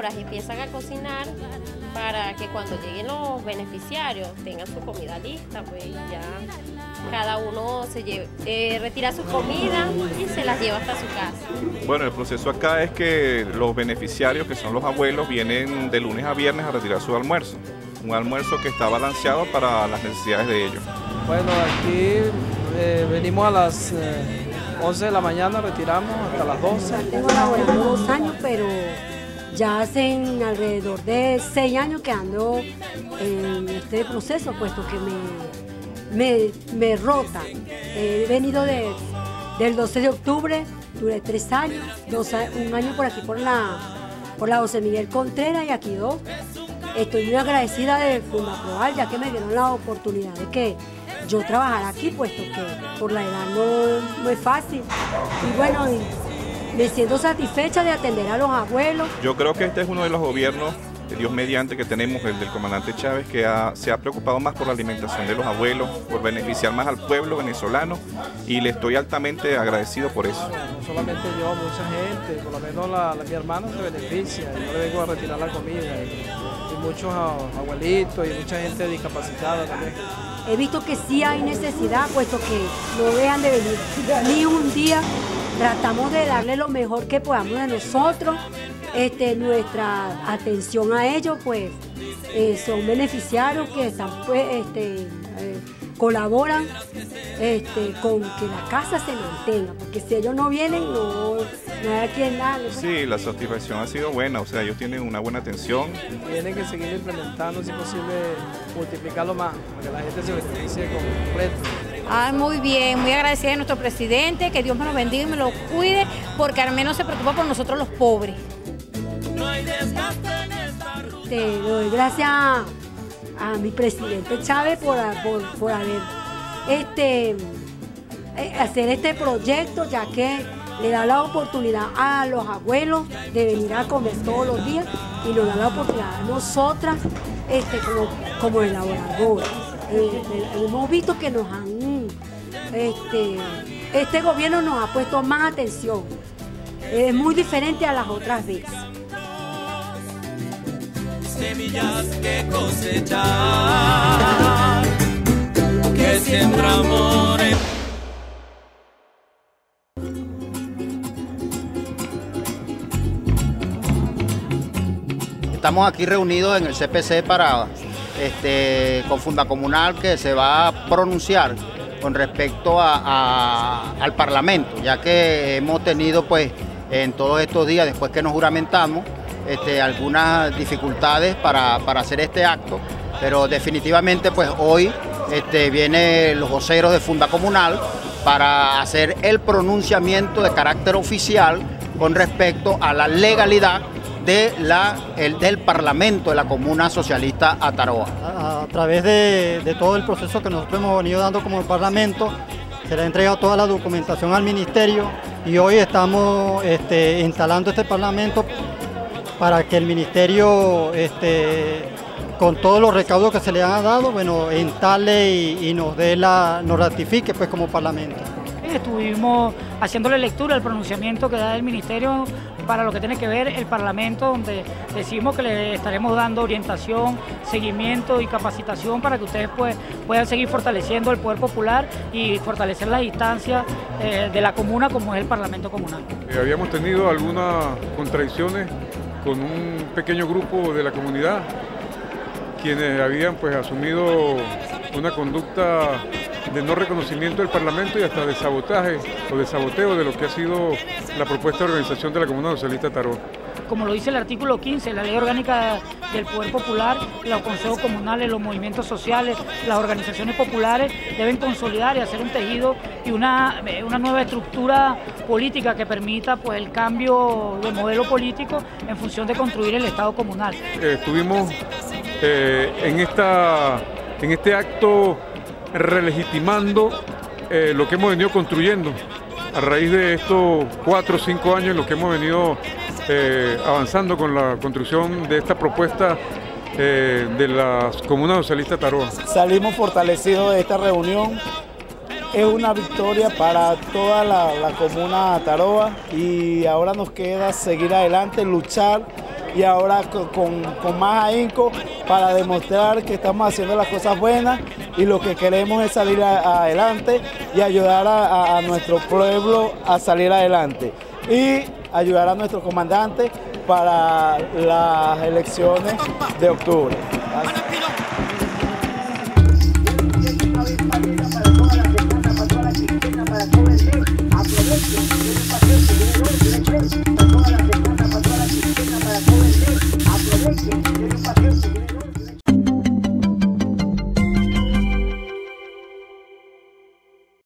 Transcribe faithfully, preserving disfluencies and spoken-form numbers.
horas empiezan a cocinar para que cuando lleguen los beneficiarios tengan su comida lista, pues ya cada uno se lleve, eh, retira su comida y se las lleva hasta su casa. Bueno, el proceso acá es que los beneficiarios, que son los abuelos, vienen de lunes a viernes a retirar su almuerzo. Un almuerzo que está balanceado para las necesidades de ellos. Bueno, aquí eh, venimos a las eh, once de la mañana, retiramos hasta las doce. Tengo laborando dos años, pero ya hacen alrededor de seis años que ando en este proceso, puesto que me, me, me rota. He venido de, del doce de octubre, duré tres años, dos, un año por aquí por la, por la José Miguel Contreras y aquí dos. Estoy muy agradecida de Fundaproal, ya que me dieron la oportunidad de que yo trabajara aquí, puesto que por la edad no, no es fácil. Y bueno, y me siento satisfecha de atender a los abuelos. Yo creo que este es uno de los gobiernos, Dios mediante, que tenemos, el del comandante Chávez, que ha, se ha preocupado más por la alimentación de los abuelos, por beneficiar más al pueblo venezolano, y le estoy altamente agradecido por eso. No solamente yo, mucha gente, por lo menos la, la, mi hermano se beneficia, yo le vengo a retirar la comida, y, y muchos abuelitos y mucha gente discapacitada también. He visto que sí hay necesidad, puesto que no dejan de venir ni un día. Tratamos de darle lo mejor que podamos de nosotros. Este, nuestra atención a ellos, pues, eh, son beneficiarios que están, pues, este, eh, colaboran este, con que la casa se mantenga, porque si ellos no vienen, no, no hay a quien darle. Sí, la satisfacción ha sido buena, o sea, ellos tienen una buena atención. Tienen que seguir implementando, si es posible, multiplicarlo más, para que la gente se beneficie completo. Ah, muy bien, muy agradecida de nuestro presidente, que Dios me lo bendiga y me lo cuide, porque al menos se preocupa por nosotros los pobres. Te doy gracias a, a mi presidente Chávez por, por, por haber este, eh, hacer este proyecto, ya que le da la oportunidad a los abuelos de venir a comer todos los días y nos da la oportunidad a nosotras este, como, como elaboradoras. Eh, hemos visto que nos han, este, este gobierno nos ha puesto más atención, es muy diferente a las otras veces. Semillas que cosechar, que siembra amores. Estamos aquí reunidos en el C P C para, este, con Fundacomunal, que se va a pronunciar con respecto a, a, al Parlamento, ya que hemos tenido pues en todos estos días, después que nos juramentamos, Este, algunas dificultades para, para hacer este acto, pero definitivamente pues hoy este, vienen los voceros de Fundacomunal para hacer el pronunciamiento de carácter oficial con respecto a la legalidad de la, el, del Parlamento de la Comuna Socialista Ataroa. A, a través de, de todo el proceso que nosotros hemos venido dando como Parlamento, se le ha entregado toda la documentación al Ministerio y hoy estamos este, instalando este Parlamento para que el Ministerio, este, con todos los recaudos que se le han dado, bueno, instale y, y nos dé la, nos ratifique pues como Parlamento. Estuvimos haciéndole lectura al pronunciamiento que da el Ministerio para lo que tiene que ver el Parlamento, donde decimos que le estaremos dando orientación, seguimiento y capacitación para que ustedes pues, puedan seguir fortaleciendo el poder popular y fortalecer las instancias eh, de la comuna como es el Parlamento comunal. Eh, habíamos tenido algunas contradicciones con un pequeño grupo de la comunidad, quienes habían pues asumido una conducta de no reconocimiento del Parlamento y hasta de sabotaje o de saboteo de lo que ha sido la propuesta de organización de la Comuna Socialista Ataroa. Como lo dice el artículo quince, la Ley Orgánica del Poder Popular, los consejos comunales, los movimientos sociales, las organizaciones populares deben consolidar y hacer un tejido y una, una nueva estructura política que permita pues, el cambio de modelo político en función de construir el Estado comunal. Eh, estuvimos eh, en, esta, en este acto relegitimando eh, lo que hemos venido construyendo a raíz de estos cuatro o cinco años en los que hemos venido eh, avanzando con la construcción de esta propuesta eh, de la Comuna Socialista Ataroa. Salimos fortalecidos de esta reunión, es una victoria para toda la, la Comuna Ataroa y ahora nos queda seguir adelante, luchar y ahora con, con, con más ahínco para demostrar que estamos haciendo las cosas buenas y lo que queremos es salir a, adelante y ayudar a, a, a nuestro pueblo a salir adelante y ayudar a nuestro comandante para las elecciones de octubre. Así.